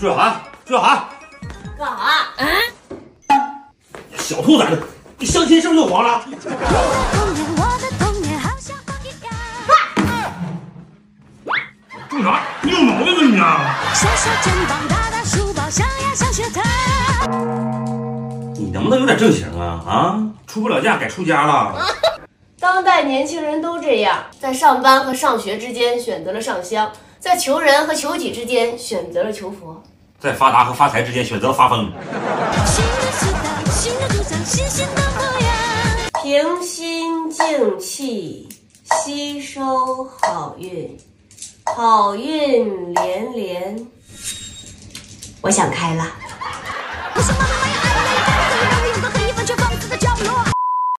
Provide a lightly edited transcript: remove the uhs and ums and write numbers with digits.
志涵，志涵， 干啥？ 小兔崽子，你相亲是不是又黄了？干啥？你有毛病啊你啊！你能不能有点正形啊？啊，出不了嫁改出家了。 当代年轻人都这样，在上班和上学之间选择了上香，在求人和求己之间选择了求佛， 在发达和发财之间选择了发疯。 平心静气，吸收好运，好运连连。我想开了。